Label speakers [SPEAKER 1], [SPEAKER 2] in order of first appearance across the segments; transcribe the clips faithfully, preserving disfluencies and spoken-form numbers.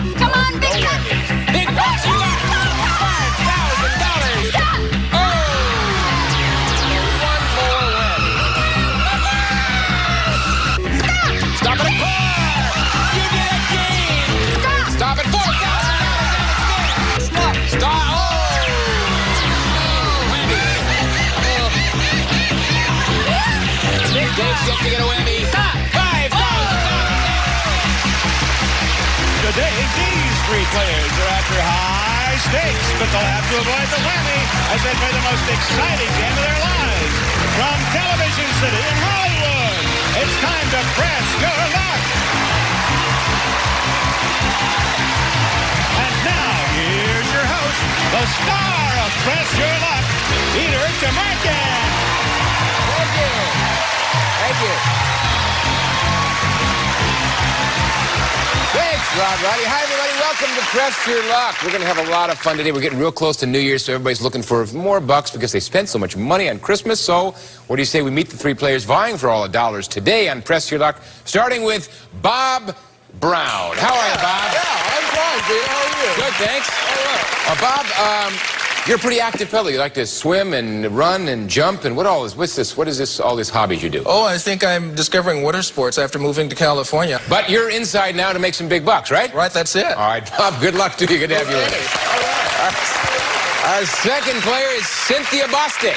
[SPEAKER 1] Come on, big bucks.
[SPEAKER 2] Big bucks, you got five thousand dollars.
[SPEAKER 1] Stop.
[SPEAKER 2] Oh! One more win. Stop at a car. You did it, Gene.
[SPEAKER 1] Stop.
[SPEAKER 2] Stop at four thousand dollars.
[SPEAKER 1] Stop.
[SPEAKER 2] Stop. Oh! Whammy. Dave's set to get a whammy. Stop. five thousand dollars.
[SPEAKER 3] Today, these three players are after high stakes, but they'll have to avoid the whammy as they play the most exciting game of their lives. From Television City in Hollywood, it's time to press your luck. And now, here's your host, the star of Press Your Luck, Peter Tamarkin.
[SPEAKER 2] Thank you. Thank you. Thanks, Rob Roddy. Hi, everybody. Welcome to Press Your Luck. We're going to have a lot of fun today. We're getting real close to New Year's, so everybody's looking for more bucks because they spent so much money on Christmas. So what do you say we meet the three players vying for all the dollars today on Press Your Luck, starting with Bob Brown. How are you, Bob?
[SPEAKER 4] Yeah, I'm fine, Pete. How are you?
[SPEAKER 2] Good, thanks.
[SPEAKER 4] All right.
[SPEAKER 2] Uh, Bob, um, you're a pretty active fellow. You like to swim and run and jump and what all is, what's this, what is this, all these hobbies you do?
[SPEAKER 4] Oh, I think I'm discovering water sports after moving to California.
[SPEAKER 2] But you're inside now to make some big bucks, right?
[SPEAKER 4] Right, that's it.
[SPEAKER 2] All right, Bob, good luck to you. Good to have you with us.
[SPEAKER 4] All right.
[SPEAKER 2] Our second player is Cynthia Bostic.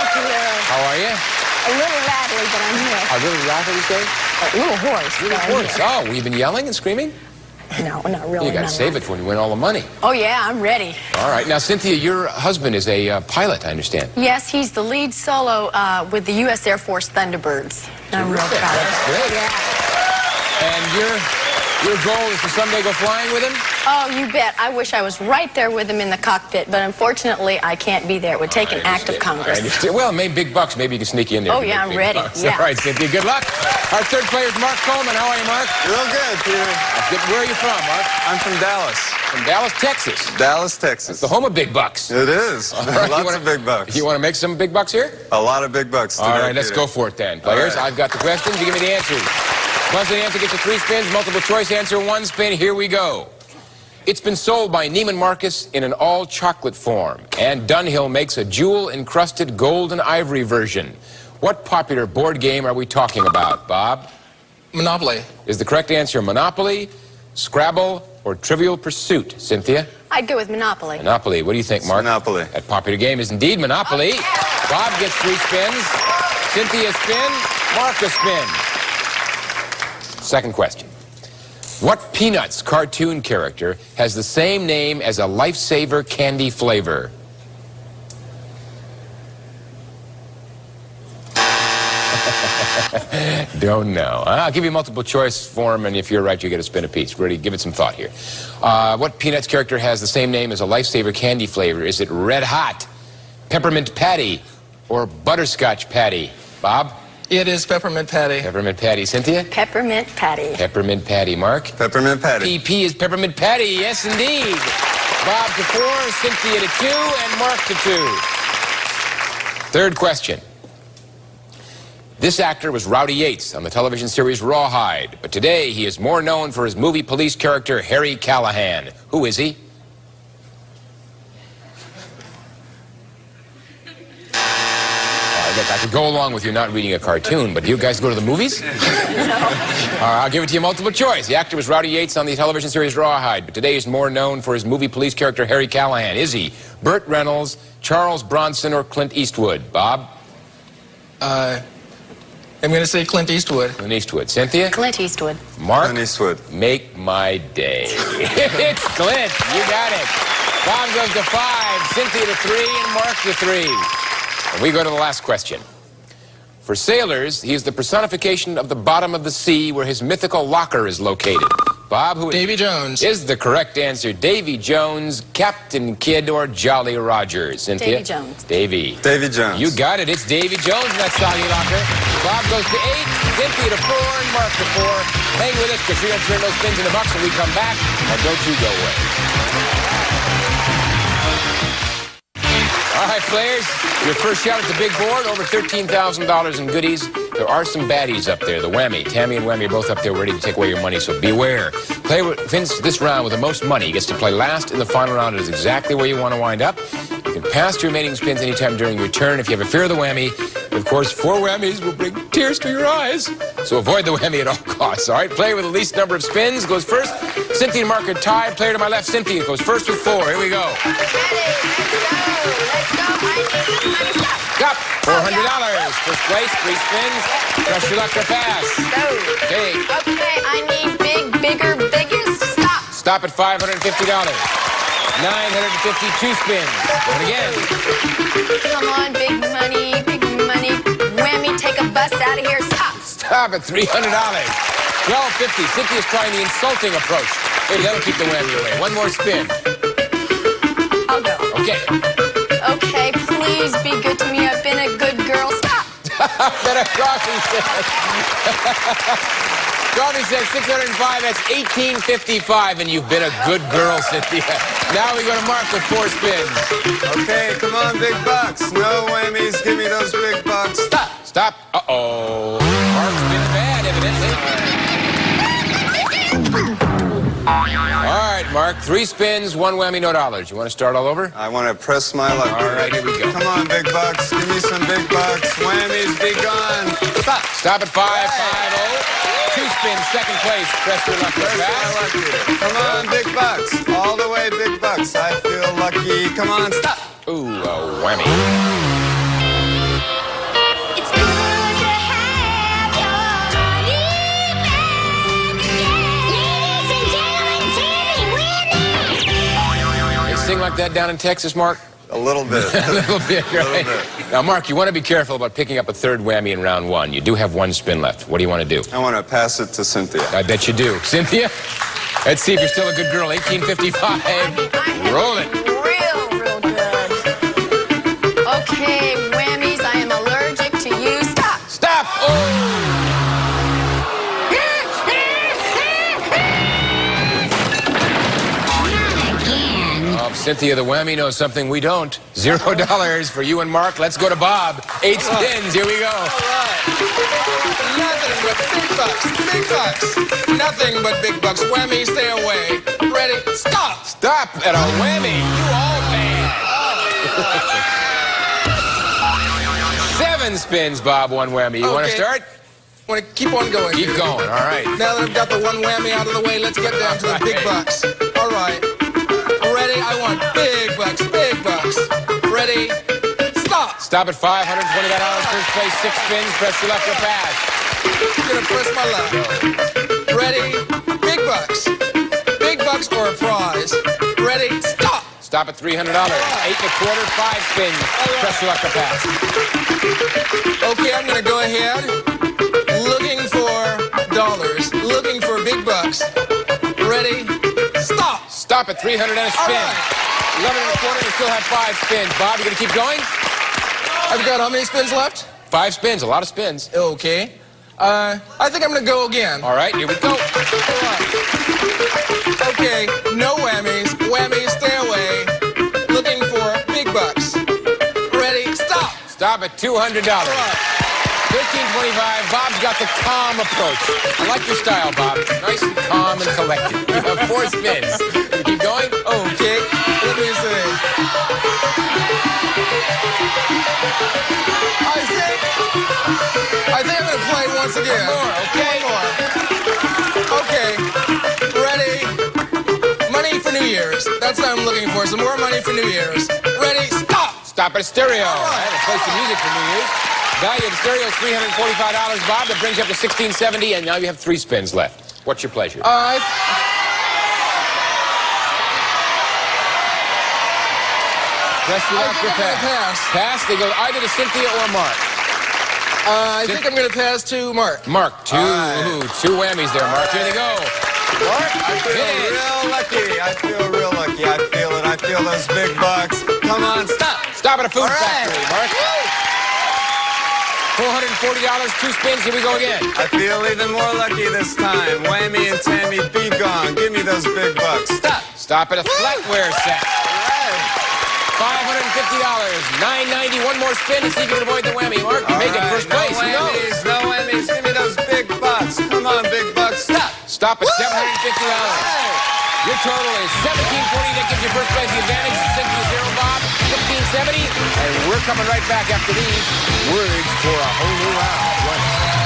[SPEAKER 2] How are you?
[SPEAKER 1] A little rattly, but I'm here.
[SPEAKER 2] A little rattly, you say?
[SPEAKER 1] A little hoarse.
[SPEAKER 2] Little
[SPEAKER 1] but I'm
[SPEAKER 2] hoarse.
[SPEAKER 1] here.
[SPEAKER 2] Oh, you've been yelling and screaming?
[SPEAKER 1] No, not really.
[SPEAKER 2] You got to
[SPEAKER 1] not
[SPEAKER 2] save
[SPEAKER 1] really.
[SPEAKER 2] it for when you win all the money.
[SPEAKER 1] Oh, yeah, I'm ready.
[SPEAKER 2] All right. Now, Cynthia, your husband is a uh, pilot, I understand.
[SPEAKER 1] Yes, he's the lead solo uh, with the U S Air Force Thunderbirds. I'm real
[SPEAKER 2] Terrific.
[SPEAKER 1] proud of
[SPEAKER 2] That's
[SPEAKER 1] it.
[SPEAKER 2] great.
[SPEAKER 1] Yeah.
[SPEAKER 2] And your, your goal is to someday go flying with him?
[SPEAKER 1] Oh, you bet. I wish I was right there with him in the cockpit, but unfortunately, I can't be there. It would take
[SPEAKER 2] I
[SPEAKER 1] an act of
[SPEAKER 2] understand. I
[SPEAKER 1] Congress.
[SPEAKER 2] understand. Well, maybe big bucks. Maybe you can sneak you in there.
[SPEAKER 1] Oh,
[SPEAKER 2] if you
[SPEAKER 1] yeah,
[SPEAKER 2] make
[SPEAKER 1] I'm
[SPEAKER 2] big
[SPEAKER 1] ready.
[SPEAKER 2] bucks.
[SPEAKER 1] Yeah.
[SPEAKER 2] All right, Cynthia, good luck. Our third player is Mark Coleman. How are you, Mark?
[SPEAKER 5] Real good, Peter.
[SPEAKER 2] That's good. Where are you from, Mark?
[SPEAKER 5] I'm from Dallas.
[SPEAKER 2] From Dallas, Texas.
[SPEAKER 5] Dallas, Texas.
[SPEAKER 2] It's the home of big bucks.
[SPEAKER 5] It is.
[SPEAKER 2] All right,
[SPEAKER 5] Lots
[SPEAKER 2] you wanna,
[SPEAKER 5] of big bucks.
[SPEAKER 2] You want to make some big bucks here?
[SPEAKER 5] A lot of big bucks today,
[SPEAKER 2] All right, let's
[SPEAKER 5] Peter.
[SPEAKER 2] go for it then. Players,
[SPEAKER 5] All right.
[SPEAKER 2] I've got the questions. You give me the answers. Once the answer gets to three spins, multiple choice answer, one spin. Here we go. It's been sold by Neiman Marcus in an all-chocolate form, and Dunhill makes a jewel-encrusted gold and ivory version. What popular board game are we talking about, Bob?
[SPEAKER 4] Monopoly.
[SPEAKER 2] Is the correct answer Monopoly, Scrabble, or Trivial Pursuit? Cynthia?
[SPEAKER 1] I'd go with Monopoly.
[SPEAKER 2] Monopoly. What do you think, Mark?
[SPEAKER 5] Monopoly.
[SPEAKER 2] That popular game is indeed Monopoly. Bob gets three spins. Cynthia spin. Mark a spin. Second question. What Peanuts cartoon character has the same name as a Lifesaver candy flavor? Don't know. I'll give you multiple choice form, and if you're right, you get a spin apiece. Ready? Give it some thought here. Uh, what Peanuts character has the same name as a Lifesaver candy flavor? Is it Red Hot, Peppermint Patty, or Butterscotch Patty? Bob?
[SPEAKER 4] It is Peppermint Patty.
[SPEAKER 2] Peppermint Patty. Cynthia?
[SPEAKER 1] Peppermint Patty.
[SPEAKER 2] Peppermint Patty. Mark?
[SPEAKER 5] Peppermint Patty.
[SPEAKER 2] P P is Peppermint Patty. Yes, indeed. Bob to four, Cynthia to two, and Mark to two. Third question. This actor was Rowdy Yates on the television series Rawhide, but today he is more known for his movie police character Harry Callahan. Who is he? Uh, look, I could go along with you not reading a cartoon, but do you guys go to the movies?
[SPEAKER 1] No.
[SPEAKER 2] All right, I'll give it to you multiple choice. The actor was Rowdy Yates on the television series Rawhide, but today he's more known for his movie police character Harry Callahan. Is he Burt Reynolds, Charles Bronson, or Clint Eastwood? Bob?
[SPEAKER 4] Uh, I'm going to say Clint Eastwood.
[SPEAKER 2] Clint Eastwood. Cynthia?
[SPEAKER 1] Clint Eastwood.
[SPEAKER 2] Mark?
[SPEAKER 5] Clint Eastwood.
[SPEAKER 2] Make my day. It's Clint. You got it. Bob goes to five, Cynthia to three, and Mark to three. And we go to the last question. For sailors, he is the personification of the bottom of the sea where his mythical locker is located. Bob, who
[SPEAKER 4] Davy Jones.
[SPEAKER 2] is the correct answer? Davy Jones, Captain Kidd, or Jolly Roger? Cynthia?
[SPEAKER 1] Davy Jones.
[SPEAKER 2] Davy.
[SPEAKER 5] Davy Jones.
[SPEAKER 2] You got it. It's Davy Jones in that soggy locker. Bob goes to eight, Cynthia to four, and Mark to four. Hang with us because you're going to turn those spins into bucks when we come back. Now don't you go away. All right, players, your first shot at the big board, over thirteen thousand dollars in goodies. there are some baddies up there. The Whammy. Tammy and Whammy are both up there ready to take away your money, so beware. Play with Vince this round with the most money. He gets to play last in the final round. It is exactly where you want to wind up. You can pass your remaining spins anytime during your turn. If you have a fear of the Whammy, of course, four whammies will bring tears to your eyes. So avoid the Whammy at all costs, all right? Play with the least number of spins. Goes first. Cynthia and Mark are tied. Player to my left, Cynthia, goes first with four. Here we go.
[SPEAKER 1] Ready, let's go, let's go. I need some money. Stop.
[SPEAKER 2] Stop. four hundred dollars. First place, three spins. Press your luck to pass.
[SPEAKER 1] Go.
[SPEAKER 2] Okay.
[SPEAKER 1] Okay, I need big, bigger, biggest. Stop.
[SPEAKER 2] Stop at five hundred fifty dollars. nine hundred fifty-two spins. Do it again.
[SPEAKER 1] Come on, big money, big money. Whammy, take a bus out of here. Stop.
[SPEAKER 2] Stop at three hundred dollars. twelve fifty. Cynthia's trying the insulting approach. Maybe that'll keep the Whammy away. One more spin.
[SPEAKER 1] I'll go.
[SPEAKER 2] Okay.
[SPEAKER 1] Okay, please be good to me. I've been a good girl. Stop.
[SPEAKER 2] Better coffee says. Coffee says six hundred five. That's eighteen fifty-five, and you've been a good girl, Cynthia. Now we go to Mark with four spins.
[SPEAKER 5] Okay, come on, big bucks. No whammies. Give me those big bucks.
[SPEAKER 2] Stop. Stop. Uh-oh. Mark's been bad, evidently. All right, Mark. Three spins, one whammy, no dollars. You want to start all over?
[SPEAKER 5] I want to press my luck.
[SPEAKER 2] All right, here we go.
[SPEAKER 5] Come on, big bucks. Give me some big bucks. Whammies, be gone.
[SPEAKER 2] Stop. Stop at five, five, oh. Two spins, second place. Press your luck to
[SPEAKER 5] Press my
[SPEAKER 2] pass.
[SPEAKER 5] luck here. Come on, big bucks. All the way, big bucks. I feel lucky. Come on, stop.
[SPEAKER 2] Ooh, a whammy.
[SPEAKER 6] It's good to have your money back again. Ladies and gentlemen, Tammy Whammy.
[SPEAKER 2] They sing like that down in Texas, Mark?
[SPEAKER 5] A little bit.
[SPEAKER 2] A little bit, right?
[SPEAKER 5] bit.
[SPEAKER 2] Now, Mark, you want to be careful about picking up a third whammy in round one. You do have one spin left. What do you want to do?
[SPEAKER 5] I want to pass it to Cynthia.
[SPEAKER 2] I bet you do. Cynthia? Let's see if you're still a good girl. eighteen fifty-five.
[SPEAKER 1] I mean, I have
[SPEAKER 2] Roll it.
[SPEAKER 1] been real, real good. Okay, whammies, I am allergic to you. Stop.
[SPEAKER 2] Stop! Oh! Oh, Cynthia, the whammy knows something we don't. Zero dollars for you and Mark. Let's go to Bob. Eight spins. Here we go.
[SPEAKER 4] Nothing but big bucks. Big bucks. Nothing but big bucks. Whammy, stay away. Ready? Stop.
[SPEAKER 2] Stop at a whammy. You all bad. Seven spins, Bob. One whammy. You want to
[SPEAKER 4] Okay.
[SPEAKER 2] start?
[SPEAKER 4] Want to keep on going.
[SPEAKER 2] Keep
[SPEAKER 4] Judy.
[SPEAKER 2] going. All right.
[SPEAKER 4] Now that I've got the one whammy out of the way, let's get down to the big
[SPEAKER 2] Right.
[SPEAKER 4] bucks. All right. Ready? I want big bucks. Big bucks. Ready? Stop.
[SPEAKER 2] Stop at five hundred twenty-five dollars. First place, six spins. Press your luck to pass.
[SPEAKER 4] I'm gonna press my luck. Ready? Big bucks. Big bucks or a prize. Ready? Stop.
[SPEAKER 2] Stop at three hundred dollars. Eight and a quarter, five spins. Press your luck to pass.
[SPEAKER 4] Okay, I'm gonna go ahead. Looking for dollars. Looking for big bucks. Ready? Stop.
[SPEAKER 2] Stop at three hundred and a spin.
[SPEAKER 4] All right.
[SPEAKER 2] eleven and a quarter, you still have five spins. Bob, you gonna keep going?
[SPEAKER 4] I've got how many spins left?
[SPEAKER 2] Five spins, a lot of spins.
[SPEAKER 4] Okay. Uh, I think I'm gonna go again.
[SPEAKER 2] All right, here we go.
[SPEAKER 4] Okay, no whammies. Whammies, stay away. Looking for big bucks. Ready? Stop.
[SPEAKER 2] Stop at two hundred dollars. thirteen twenty-five. Bob's got the calm approach. I like your style, Bob. Nice and calm and collected. You have four spins. You keep going?
[SPEAKER 4] Okay, let me see. I think, I think I'm gonna play once again.
[SPEAKER 2] One more, okay?
[SPEAKER 4] One more. Okay, ready? Money for New Year's. That's what I'm looking for. Some more money for New Year's. Ready? Stop.
[SPEAKER 2] Stop at a stereo.
[SPEAKER 4] All right.
[SPEAKER 2] I had to play some music for New Year's. Value of the stereo is three hundred forty-five dollars, Bob. That brings you up to sixteen seventy, and now you have three spins left. What's your pleasure?
[SPEAKER 4] Uh,
[SPEAKER 2] Press your
[SPEAKER 4] I
[SPEAKER 2] luck
[SPEAKER 4] think
[SPEAKER 2] to
[SPEAKER 4] I'm gonna
[SPEAKER 2] pass.
[SPEAKER 4] pass.
[SPEAKER 2] Pass. They go either to Cynthia or Mark.
[SPEAKER 4] Uh, I think I'm gonna pass to Mark.
[SPEAKER 2] Mark, two,
[SPEAKER 5] right.
[SPEAKER 2] two whammies there, Mark. Here they go.
[SPEAKER 5] Mark, I feel
[SPEAKER 2] Hit it.
[SPEAKER 5] real lucky. I feel real lucky. I feel it. I feel those big bucks. Come on, stop.
[SPEAKER 2] Stop at a food
[SPEAKER 5] All right.
[SPEAKER 2] factory, Mark. four hundred forty dollars, two spins. Here we go again.
[SPEAKER 5] I feel even more lucky this time. Whammy and Tammy, be gone. Give me those big bucks. Stop.
[SPEAKER 2] Stop at a flatware set. five hundred fifty dollars. nine ninety. One more spin to see if you can avoid the whammy. Mark, you make it
[SPEAKER 5] All
[SPEAKER 2] first
[SPEAKER 5] right,
[SPEAKER 2] place.
[SPEAKER 5] No
[SPEAKER 2] Who knows?
[SPEAKER 5] whammies, no whammies. Give me those big bucks. Come on, big bucks. Stop.
[SPEAKER 2] Stop at seven hundred fifty dollars. Your total is seventeen forty. That gives you first place. The advantage is Cynthia zero, Bob, fifteen seventy. And we're coming right back after these words for a whole new round.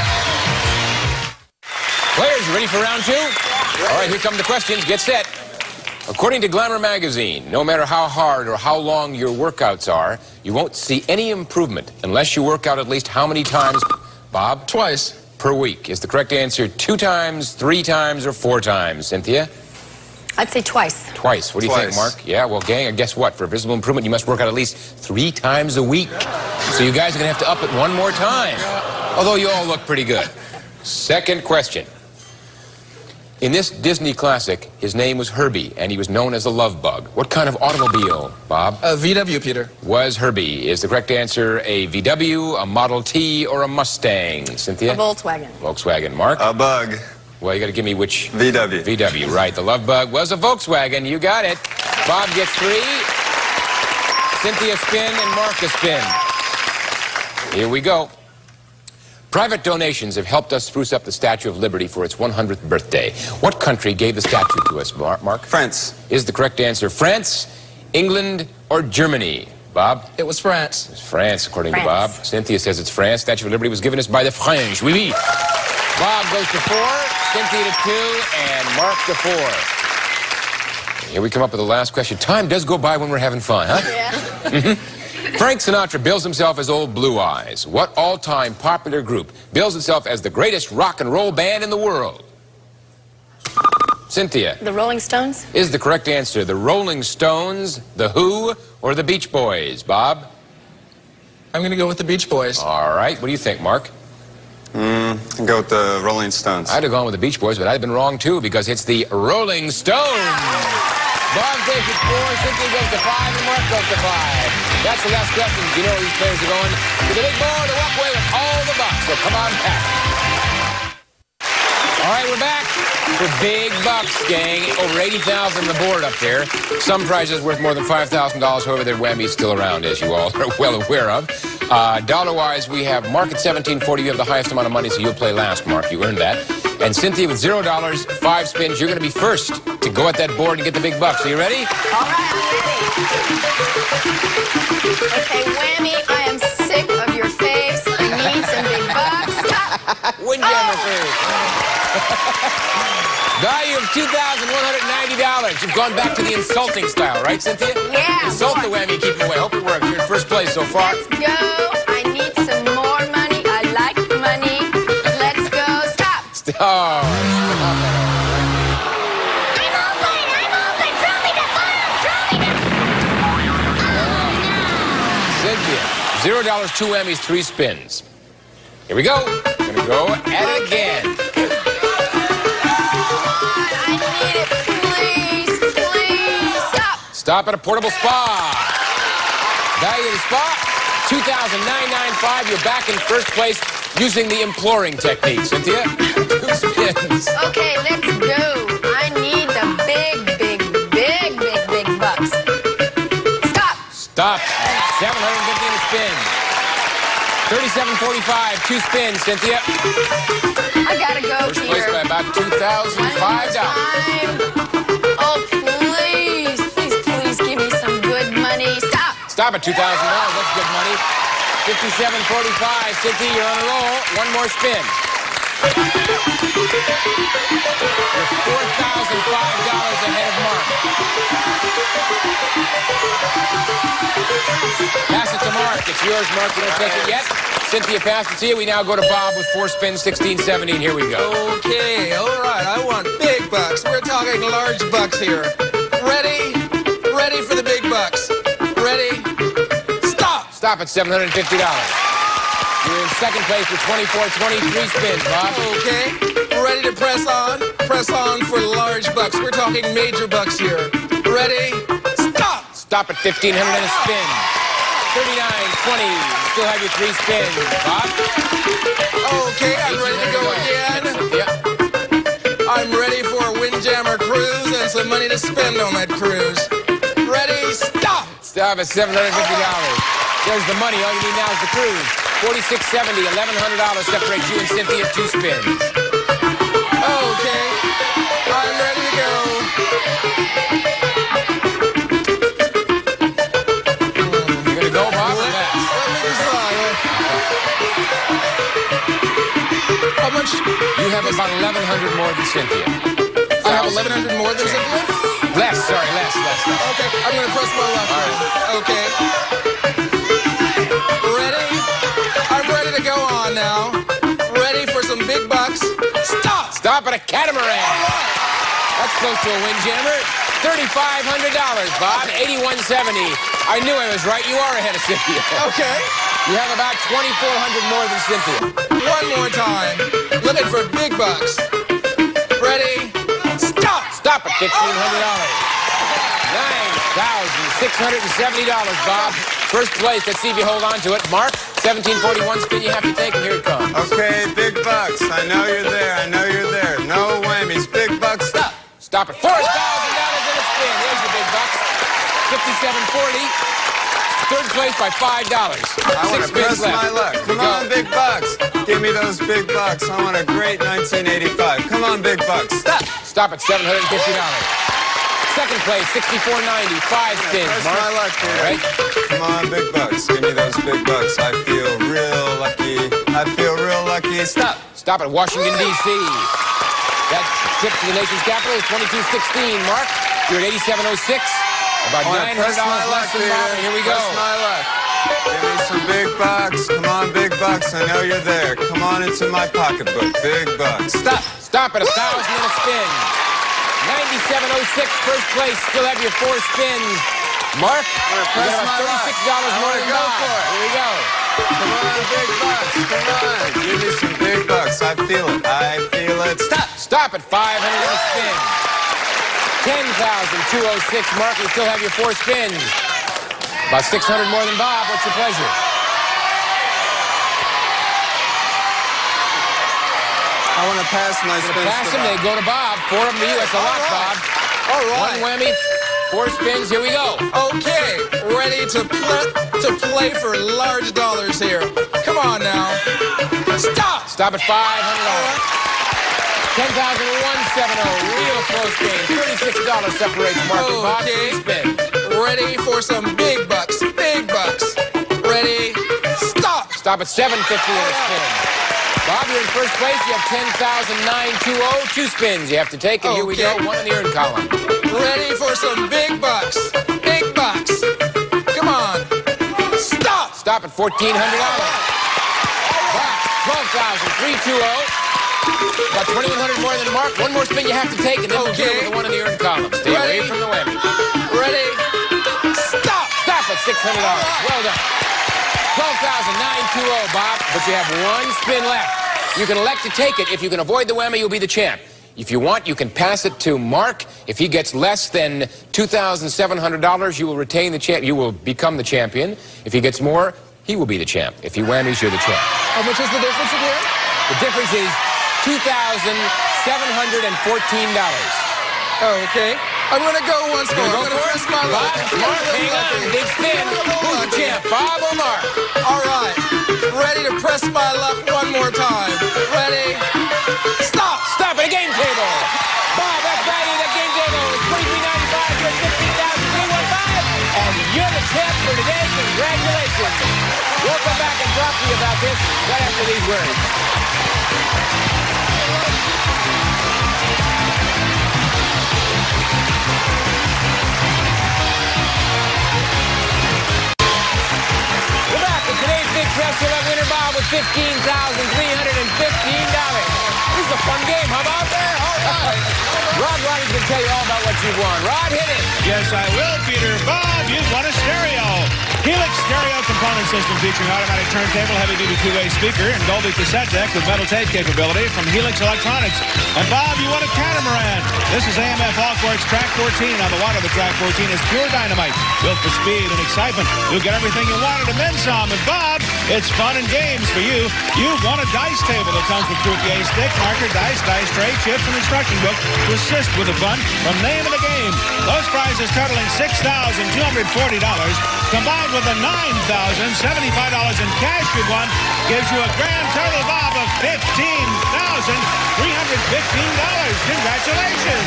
[SPEAKER 2] Players, you ready for round two? All right, here come the questions. Get set. According to Glamour magazine, no matter how hard or how long your workouts are, you won't see any improvement unless you work out at least how many times, Bob?
[SPEAKER 4] Twice.
[SPEAKER 2] Per week. Is the correct answer two times, three times, or four times? Cynthia?
[SPEAKER 1] I'd say twice.
[SPEAKER 2] Twice. What do you think,
[SPEAKER 5] Twice.
[SPEAKER 2] Mark? Yeah, well, gang, and guess what? For visible improvement, you must work out at least three times a week. So you guys are going to have to up it one more time. Although you all look pretty good. Second question. In this Disney classic, his name was Herbie, and he was known as the Love Bug. What kind of automobile, Bob?
[SPEAKER 4] A V W, Peter.
[SPEAKER 2] Was Herbie? Is the correct answer a V W, a Model T, or a Mustang? Cynthia?
[SPEAKER 1] A Volkswagen.
[SPEAKER 2] Volkswagen. Mark?
[SPEAKER 5] A bug.
[SPEAKER 2] Well, you got to give me which...
[SPEAKER 5] V W.
[SPEAKER 2] V W, right. The Love Bug was a Volkswagen. You got it. Bob gets three. Cynthia spin and Mark a spin. Here we go. Private donations have helped us spruce up the Statue of Liberty for its one hundredth birthday. What country gave the statue to us, Mar- Mark?
[SPEAKER 5] France.
[SPEAKER 2] Is the correct answer France, England, or Germany? Bob?
[SPEAKER 4] It was France.
[SPEAKER 2] It's France, according
[SPEAKER 1] France.
[SPEAKER 2] to Bob. Cynthia says it's France. Statue of Liberty was given us by the French. Oui, oui. Bob goes to four, Cynthia to two, and Mark to four. Here we come up with the last question. Time does go by when we're having fun, huh?
[SPEAKER 1] Yeah.
[SPEAKER 2] Frank Sinatra bills himself as Old Blue Eyes. What all-time popular group bills itself as the greatest rock and roll band in the world? Cynthia.
[SPEAKER 1] The Rolling Stones?
[SPEAKER 2] Is the correct answer the Rolling Stones, the Who, or the Beach Boys? Bob?
[SPEAKER 4] I'm going to go with the Beach Boys.
[SPEAKER 2] All right. What do you think, Mark?
[SPEAKER 5] Mm, go with the Rolling Stones.
[SPEAKER 2] I'd have gone with the Beach Boys, but I'd have been wrong, too, because it's the Rolling Stones. Bob takes it four, Cynthia goes to five, and Mark goes to five. That's the last question. You know where these players are going? To the big board to walk away with all the bucks. So come on back. All right, we're back for big bucks, gang. Over eighty thousand dollars on the board up there. Some prizes worth more than five thousand dollars. However, their whammy's still around, as you all are well aware of. Uh, dollar-wise, we have Mark at seventeen forty. You have the highest amount of money, so you'll play last, Mark. You earned that. And Cynthia with zero dollars, five spins. You're going to be first to go at that board and get the big bucks. Are you ready?
[SPEAKER 1] All right, I'm ready. Okay, whammy, I am sick of your face. I need some big bucks. Stop.
[SPEAKER 2] Windjammer
[SPEAKER 1] Oh.
[SPEAKER 2] Cruise. Value of two thousand one hundred ninety dollars. You've gone back to the insulting style, right, Cynthia?
[SPEAKER 1] Yeah,
[SPEAKER 2] Insult
[SPEAKER 1] more.
[SPEAKER 2] the whammy, keep him away. Hope it works. You're in first place so far.
[SPEAKER 1] Let's go. I need some more money. I like money. Let's go. Stop.
[SPEAKER 2] Oh,
[SPEAKER 6] I'm open! I'm open! Throw me the ball! Throw me the... Oh,
[SPEAKER 2] Cynthia. Zero dollars, two whammies, three spins. Here we go. Gonna go at it again.
[SPEAKER 1] I need it. Please, please. Stop.
[SPEAKER 2] Stop at a portable spa. Value of the spa, two thousand nine hundred ninety-five dollars. You're back in first place using the imploring technique, Cynthia. Two spins.
[SPEAKER 1] Okay, let's go. I need the big, big, big, big, big bucks. Stop.
[SPEAKER 2] Stop. seven hundred fifty in a spin. thirty-seven forty-five, two spins, Cynthia.
[SPEAKER 1] I gotta go
[SPEAKER 2] First place
[SPEAKER 1] here.
[SPEAKER 2] by about two thousand five dollars.
[SPEAKER 1] Time. Oh, please, please, please give me some good money. Stop.
[SPEAKER 2] Stop at two thousand dollars. That's good money. fifty-seven forty-five. Cynthia, you're on a roll. One more spin. You're four thousand five dollars ahead of Mark. Pass it to Mark. It's yours, Mark. You don't take it yet. Cynthia passed it to you. We now go to Bob with four spins, sixteen seventy, and here we go.
[SPEAKER 4] Okay, all right. I want big bucks. We're talking large bucks here. Ready? Ready for the big bucks. Ready? Stop!
[SPEAKER 2] Stop at seven hundred fifty dollars. You're in second place with twenty-four twenty-three spins, Bob.
[SPEAKER 4] Okay, ready to press on? Press on for large bucks. We're talking major bucks here. Ready? Stop!
[SPEAKER 2] Stop at fifteen hundred and a spin. thirty-nine twenty. Still have your three spins, Bob.
[SPEAKER 4] Okay, I'm ready to go again.
[SPEAKER 2] Cynthia.
[SPEAKER 4] I'm ready for a Windjammer cruise and some money to spend on that cruise. Ready? Stop!
[SPEAKER 2] Stop at seven hundred fifty dollars. There's the money. All you need now is the cruise. forty-six seventy, eleven hundred dollars separates you and Cynthia. Two spins.
[SPEAKER 4] Okay, I'm ready to go.
[SPEAKER 2] You gonna go, Bob, or pass?
[SPEAKER 4] Let me decide. How much?
[SPEAKER 2] You have about eleven hundred more than Cynthia.
[SPEAKER 4] I have eleven hundred more than Cynthia?
[SPEAKER 2] Less, sorry, less, less, less.
[SPEAKER 4] Okay, I'm gonna press my luck.
[SPEAKER 2] All right.
[SPEAKER 4] Okay. Ready? I'm ready to go on now. Ready for some big bucks. Stop!
[SPEAKER 2] Stop at a catamaran. That's close to a windjammer. thirty-five hundred dollars, Bob. eighty-one seventy. I knew I was right. You are ahead of Cynthia.
[SPEAKER 4] Okay.
[SPEAKER 2] You have about twenty-four hundred more than Cynthia.
[SPEAKER 4] One more time. Looking for big bucks. Ready? Stop!
[SPEAKER 2] Stop at fifteen hundred dollars. nine thousand six hundred seventy dollars, Bob. First place. Let's see if you hold on to it. Mark, seventeen forty-one spin you have to take, and here it comes.
[SPEAKER 5] Okay, big bucks. I know you're there. I know you're there. No whammies. Big bucks. Stop.
[SPEAKER 2] Stop at four thousand dollars in a spin. There's your big bucks. fifty-seven forty. Third place by five dollars.
[SPEAKER 5] I want
[SPEAKER 2] Six
[SPEAKER 5] to press
[SPEAKER 2] spins left.
[SPEAKER 5] my luck. Come
[SPEAKER 2] Go.
[SPEAKER 5] on, big bucks. Give me those big bucks. I want a great nineteen eighty-five. Come on, big bucks. Stop.
[SPEAKER 2] Stop at seven hundred fifty dollars. Second place, sixty-four ninety. Five spins,
[SPEAKER 5] Press
[SPEAKER 2] Mark.
[SPEAKER 5] my luck, Peter.
[SPEAKER 2] All right.
[SPEAKER 5] Come on, big bucks. Give me those big bucks. I feel real lucky. I feel real lucky. Stop.
[SPEAKER 2] Stop at Washington, D C That trip to the nation's capital is twenty-two sixteen. Mark, you're at eighty-seven oh six. About
[SPEAKER 5] I wanna
[SPEAKER 2] nine hundred
[SPEAKER 5] press my
[SPEAKER 2] dollars
[SPEAKER 5] luck,
[SPEAKER 2] less than
[SPEAKER 5] Peter.
[SPEAKER 2] Bob, and here we go.
[SPEAKER 5] Press my luck. Give me some big bucks. Come on, big bucks. I know you're there. Come on into my pocketbook. Big bucks. Stop.
[SPEAKER 2] Stop at a thousand and a spin. ninety-seven oh six, first place. Still have your four spins. Mark, you
[SPEAKER 5] press
[SPEAKER 2] got
[SPEAKER 5] my
[SPEAKER 2] about thirty-six dollars
[SPEAKER 5] luck. I
[SPEAKER 2] more
[SPEAKER 5] wanna
[SPEAKER 2] than
[SPEAKER 5] go
[SPEAKER 2] Bob.
[SPEAKER 5] for it.
[SPEAKER 2] Here we go.
[SPEAKER 5] Come on, big bucks. Come on. Give me some big bucks. I feel it. I feel it. Stop.
[SPEAKER 2] Stop at five hundred and a spin. ten thousand two hundred six. Mark, you still have your four spins. About six hundred more than Bob. What's your pleasure?
[SPEAKER 5] I want to pass my spins
[SPEAKER 2] Pass
[SPEAKER 5] to
[SPEAKER 2] them, they
[SPEAKER 5] Bob.
[SPEAKER 2] go to Bob. Four of them to you. That's a lot, Bob.
[SPEAKER 4] All
[SPEAKER 2] One
[SPEAKER 4] right.
[SPEAKER 2] whammy, four spins. Here we go.
[SPEAKER 4] Okay, ready to play to play for large dollars here. Come on now. Stop!
[SPEAKER 2] Stop at five hundred dollars. ten thousand one hundred seventy. Real close game. thirty-six dollars separates Mark and Bob.
[SPEAKER 4] Okay.
[SPEAKER 2] Three spin.
[SPEAKER 4] Ready for some big bucks. Big bucks. Ready? Stop!
[SPEAKER 2] Stop at seven fifty in a spin. Bob, you're in first place. You have ten thousand nine hundred twenty. Two spins you have to take, and here we go.
[SPEAKER 4] Okay.
[SPEAKER 2] One in the earn column.
[SPEAKER 4] Ready for some big bucks. Big bucks. Come on. Stop!
[SPEAKER 2] Stop at fourteen hundred dollars. Bob, twelve thousand three hundred twenty. About twenty-one hundred more than Mark. One more spin you have to take, and then we'll
[SPEAKER 4] Okay.
[SPEAKER 2] deal with the one in the earn column. Stay away
[SPEAKER 4] Ready?
[SPEAKER 2] from the whammy.
[SPEAKER 4] Ready? Stop!
[SPEAKER 2] Stop at six hundred dollars. Well done. twelve thousand nine hundred twenty, Bob, but you have one spin left. You can elect to take it. If you can avoid the whammy, you'll be the champ. If you want, you can pass it to Mark. If he gets less than two thousand seven hundred dollars, you will retain the champ. You will become the champion. If he gets more, he will be the champ. If he whammies, you're the champ.
[SPEAKER 4] How much is the difference again?
[SPEAKER 2] The difference is two thousand seven hundred fourteen dollars.
[SPEAKER 4] Oh, okay. I'm gonna go once more.
[SPEAKER 2] Go
[SPEAKER 4] I'm gonna
[SPEAKER 2] for it.
[SPEAKER 4] press my luck.
[SPEAKER 2] Bob, Mark, hang on. Big spin. Who's the champ, Bob or Mark?
[SPEAKER 4] All right. Ready to press my luck one more time. Ready? Stop!
[SPEAKER 2] Stop at a game table. Bob, that's value of that game table is twenty-three ninety-five. You're fifteen thousand three hundred fifteen. And you're the champ for today. Congratulations. We'll come back and talk to you about this right after these words. We're back with today's big Pressure Love winner, Bob, with fifteen thousand three hundred fifteen dollars. This is a fun game. How about that? All right. Rod Roddy's going to tell you all about what you won. Rod, hit it.
[SPEAKER 3] Yes, I will, Peter. Bob, you've won a stereo. Helix Stereo Component System featuring automatic turntable, heavy-duty two-way speaker, and Dolby cassette deck with metal tape capability from Helix Electronics. And Bob, you won a catamaran. This is A M F Allquartz Track fourteen. On the water, the Track fourteen is pure dynamite, built for speed and excitement. You'll get everything you wanted and then some. And Bob, it's fun and games for you. You've won a dice table that comes with croupier stick, marker, dice, dice tray, chips, and instruction book to assist with the fun from Name of the Game. Those prizes prizes totaling six thousand two hundred forty dollars, combined with the nine thousand seventy-five dollars in cash you won, gives you a grand total, Bob, of fifteen thousand three hundred fifteen dollars. Congratulations.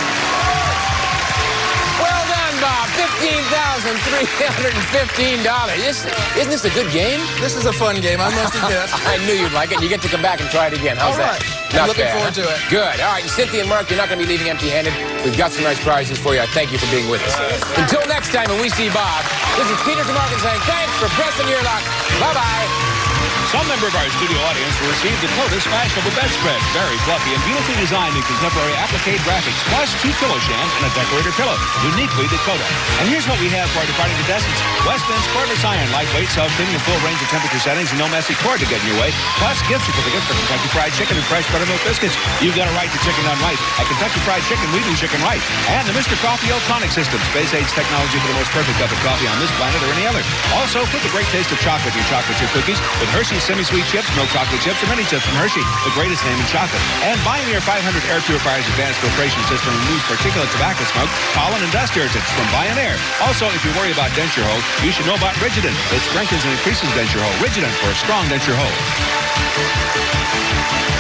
[SPEAKER 2] Well done, Bob. fifteen thousand three hundred fifteen dollars. Isn't this a good game?
[SPEAKER 4] This is a fun game, I must admit.
[SPEAKER 2] I knew you'd like it. You get to come back and try it again. How's
[SPEAKER 4] All right.
[SPEAKER 2] that?
[SPEAKER 4] I'm
[SPEAKER 2] Not
[SPEAKER 4] looking
[SPEAKER 2] bad,
[SPEAKER 4] forward
[SPEAKER 2] huh?
[SPEAKER 4] to it.
[SPEAKER 2] Good. All right, and Cynthia and Mark, you're not going to be leaving empty-handed. We've got some nice prizes for you. I thank you for being with us. Until next time, when we see Bob, this is Peter DeMarkin saying thanks for pressing your luck. Bye-bye.
[SPEAKER 3] Some member of our studio audience will receive the Coda's fashionable bedspread. Very fluffy and beautifully designed in contemporary applique graphics, plus two pillow shams and a decorator pillow. Uniquely Dakota. And here's what we have for our departing contestants. Westman's cordless iron, lightweight, self-cleaning, a full range of temperature settings, and no messy cord to get in your way. Plus gift certificates for Kentucky Fried Chicken and fresh buttermilk biscuits. You've got a right to chicken done right. At Kentucky Fried Chicken, we do chicken right. And the Mister Coffee Ultronic System, space-age technology for the most perfect cup of coffee on this planet or any other. Also, put the great taste of chocolate in your chocolate chip cookies with Hershey's semi-sweet chips, milk chocolate chips, or mini chips from Hershey, the greatest name in chocolate. And buy me your five hundred Air Purifier's advanced filtration system removes particulate tobacco smoke, pollen, and dust irritants from Bionaire. Also, if you worry about denture hold, you should know about Rigidin. It strengthens and increases denture hold. Rigidin for a strong denture hold.